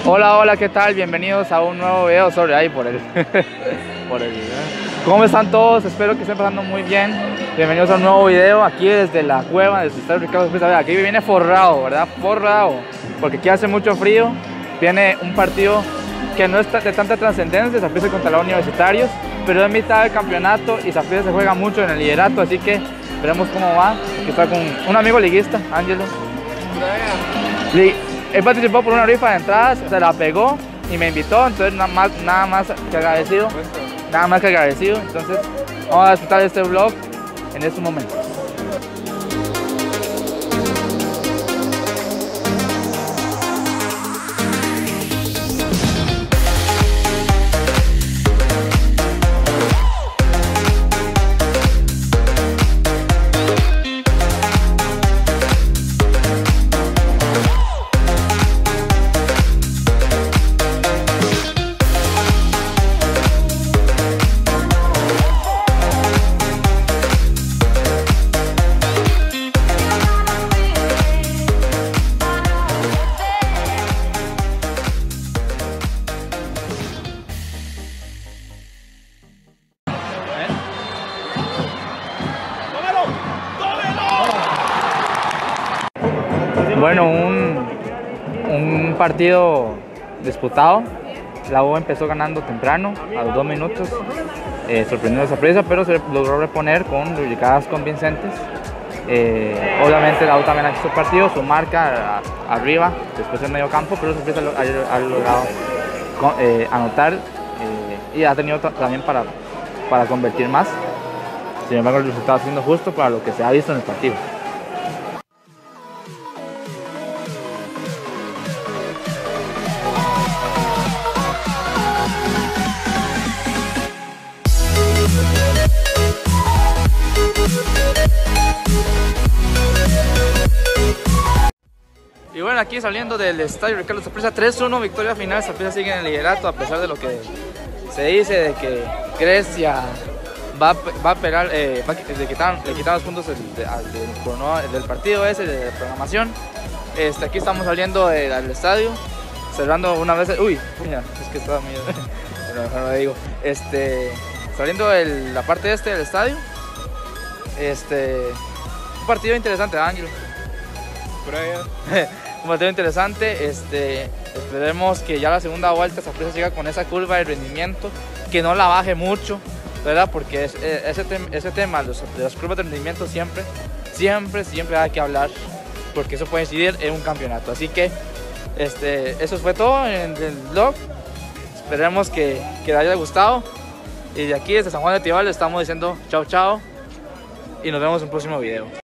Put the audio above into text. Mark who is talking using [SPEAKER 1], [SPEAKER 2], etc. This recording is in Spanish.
[SPEAKER 1] Hola, hola, ¿qué tal? Bienvenidos a un nuevo video sobre ahí por el ¿Cómo están todos? Espero que estén pasando muy bien. Bienvenidos a un nuevo video aquí desde la cueva del Estadio Ricardo Saprissa. Aquí viene forrado, ¿verdad? Forrado, porque aquí hace mucho frío. Viene un partido que no es de tanta trascendencia, Saprissa contra la Universitarios, pero es mitad del campeonato y Saprissa se juega mucho en el liderato, así que veremos cómo va. Aquí está con un amigo liguista, Ángelo. Él participó por una rifa de entradas, se la pegó y me invitó, entonces nada más que agradecido. Nada más que agradecido. Entonces vamos a disfrutar de este vlog en estos momentos. Bueno, un partido disputado. La U empezó ganando temprano, a los 2 minutos, sorprendiendo a Saprissa, pero se logró reponer con rubricadas convincentes. Obviamente la U también ha hecho su partido, su marca arriba, después del medio campo, pero Saprissa ha logrado anotar y ha tenido también para convertir más. Sin embargo, el resultado siendo justo para lo que se ha visto en el partido. Y bueno, aquí saliendo del Estadio Ricardo Saprissa, 3-1, victoria final. Saprissa sigue en el liderato a pesar de lo que se dice de que Grecia va a pegar, le quitaron los puntos del partido ese, de programación. Aquí estamos saliendo del estadio, cerrando una vez. Uy, mira, es que estaba muy. Pero mejor no lo digo. Saliendo de la parte del estadio. Un partido interesante, Ángelo. Un partido interesante. Esperemos que ya la segunda vuelta Saprissa siga con esa curva de rendimiento, que no la baje mucho, ¿verdad? Porque ese tema de las curvas de rendimiento siempre hay que hablar, porque eso puede incidir en un campeonato. Así que eso fue todo en el vlog. Esperemos que les haya gustado. Y de aquí desde San Juan de Tibás le estamos diciendo chao chao y nos vemos en un próximo video.